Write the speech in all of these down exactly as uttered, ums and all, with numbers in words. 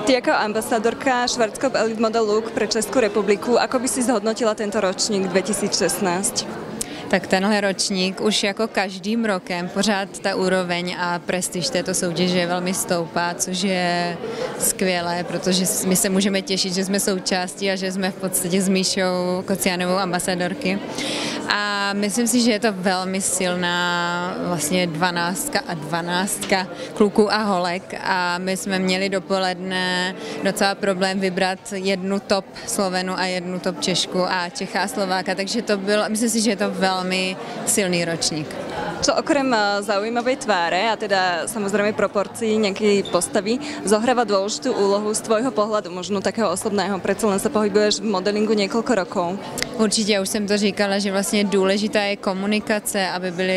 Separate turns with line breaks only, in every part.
Ty ako ambasadorka Schwarzkopf Elite Model Look pre Českou republiku, ako by si zhodnotila tento ročník dvetisícšestnásť?
Tak tenhle ročník už jako každým rokem pořád ta úroveň a prestiž této soutěže velmi stoupá, což je skvělé, protože my se můžeme těšit, že jsme součástí a že jsme v podstatě s Míšou Kocianovou ambasadorky. A myslím si, že je to velmi silná vlastně dvanáctka a dvanáctka kluků a holek a my jsme měli dopoledne docela problém vybrat jednu top Slovenu a jednu top Češku a Čecha a Slováka, takže to bylo, myslím si, že je to velmi silný ročník.
Čo okrem zaujímavej tváre a teda samozrejme proporcií nejakej postavy zohráva dôležitú úlohu z tvojho pohľadu, možno takého osobného, predsa len sa pohybuješ v modelingu niekoľko rokov.
Určitě, už jsem to říkala, že vlastně důležitá je komunikace, aby byly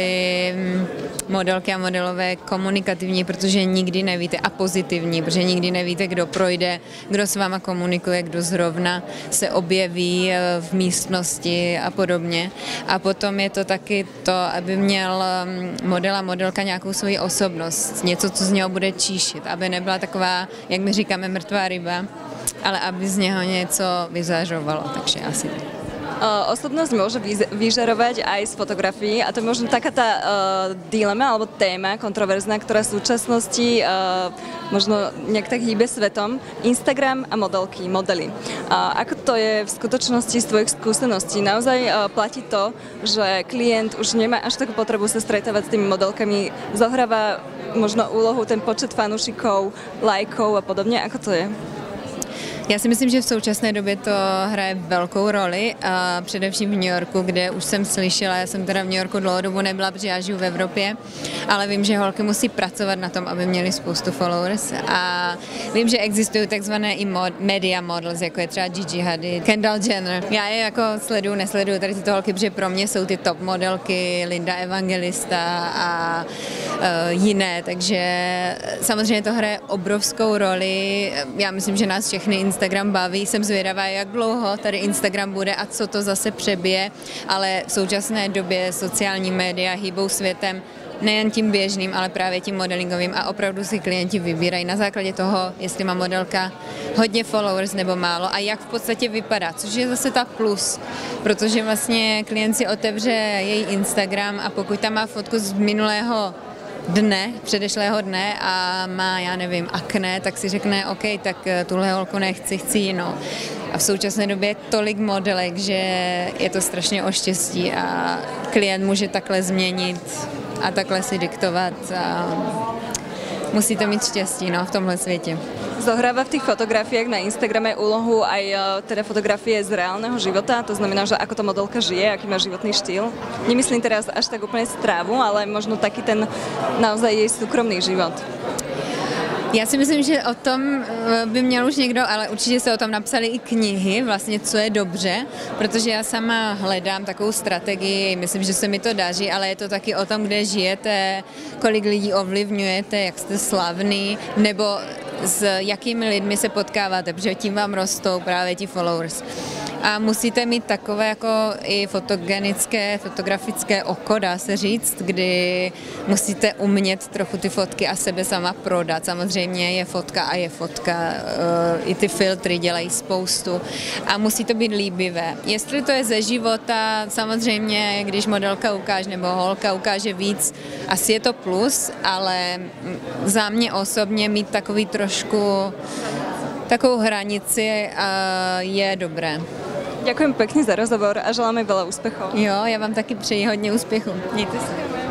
modelky a modelové komunikativní, protože nikdy nevíte, a pozitivní, protože nikdy nevíte, kdo projde, kdo s váma komunikuje, kdo zrovna se objeví v místnosti a podobně. A potom je to taky to, aby měl model a modelka nějakou svoji osobnost, něco, co z něho bude číšit, aby nebyla taková, jak my říkáme, mrtvá ryba, ale aby z něho něco vyzařovalo, takže asi tak.
Uh, osobnosť môže vyžarovať aj z fotografií a to je možno taká tá uh, dilema alebo téma kontroverzná, ktorá v súčasnosti uh, možno nejak tak hýbe svetom. Instagram a modelky, modely. Uh, ako to je v skutočnosti z tvojich skúseností? Naozaj uh, platí to, že klient už nemá až takú potrebu sa stretávať s tými modelkami, zohráva možno úlohu ten počet fanúšikov, lajkov a podobne? Ako to je?
Já si myslím, že v současné době to hraje velkou roli, a především v New Yorku, kde už jsem slyšela, já jsem teda v New Yorku dlouhou dobu nebyla, protože já žiju v Evropě, ale vím, že holky musí pracovat na tom, aby měly spoustu followers a vím, že existují takzvané i mod, media models, jako je třeba Gigi Hadid, Kendall Jenner. Já je jako sleduju, nesleduju tady tyto holky, protože pro mě jsou ty top modelky, Linda Evangelista a uh, jiné, takže samozřejmě to hraje obrovskou roli. Já myslím, že nás všechny Instagram baví, jsem zvědavá, jak dlouho tady Instagram bude a co to zase přebije, ale v současné době sociální média hýbou světem nejen tím běžným, ale právě tím modelingovým a opravdu si klienti vybírají na základě toho, jestli má modelka hodně followers nebo málo a jak v podstatě vypadá, což je zase ta plus, protože vlastně klient si otevře její Instagram a pokud tam má fotku z minulého dne, předešlého dne a má, já nevím, akné, tak si řekne, OK, tak tuhle holku nechci, chci jinou. A v současné době je tolik modelek, že je to strašně o štěstí a klient může takhle změnit a takhle si diktovat a musíte mít štěstí, no, v tomhle světě.
Zohráva v tých fotografiách na Instagrame úlohu aj teda fotografie z reálneho života, to znamená, že ako tá modelka žije, aký má životný štýl. Nemyslím teraz až tak úplne strávu, ale možno taký ten naozaj jej súkromný život.
Já si myslím, že o tom by měl už někdo, ale určitě se o tom napsali i knihy, vlastně co je dobře, protože já sama hledám takovou strategii, myslím, že se mi to daří, ale je to taky o tom, kde žijete, kolik lidí ovlivňujete, jak jste slavný, nebo s jakými lidmi se potkáváte, protože tím vám rostou právě ti followers. A musíte mít takové jako i fotogenické, fotografické oko, dá se říct, kdy musíte umět trochu ty fotky a sebe sama prodat. Samozřejmě je fotka a je fotka, i ty filtry dělají spoustu a musí to být líbivé. Jestli to je ze života, samozřejmě, když modelka ukáže nebo holka ukáže víc, asi je to plus, ale za mě osobně mít takový trošku takovou hranici je dobré.
Ďakujem pekne za rozhovor a želáme veľa úspechov.
Jo, já vám taky přeji hodně úspěchu. Mějte se.